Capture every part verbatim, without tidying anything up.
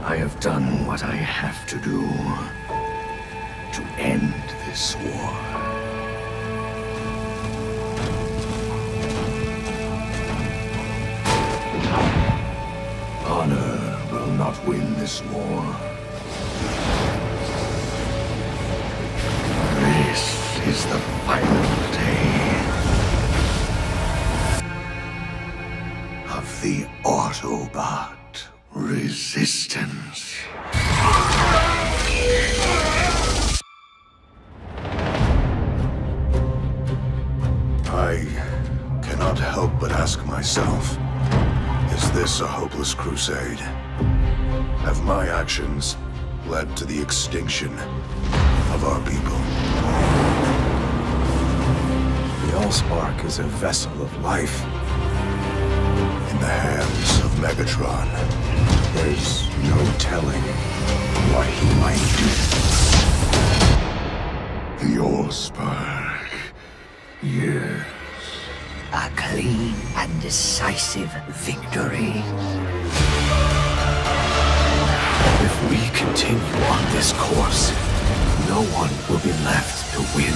I have done what I have to do to end this war. Honor will not win this war. This is the final day of the Autobot Resistance. I cannot help but ask myself, is this a hopeless crusade? Have my actions led to the extinction of our people? The Allspark is a vessel of life in the hands of Megatron. There's no telling what he might do. The Allspark, yes. A clean and decisive victory. If we continue on this course, no one will be left to win.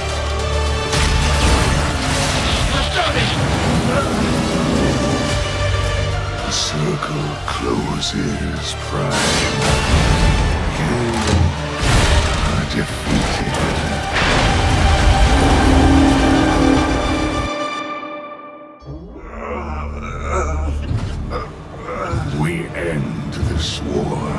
The circle closes, Prime. You are defeated. We end this war.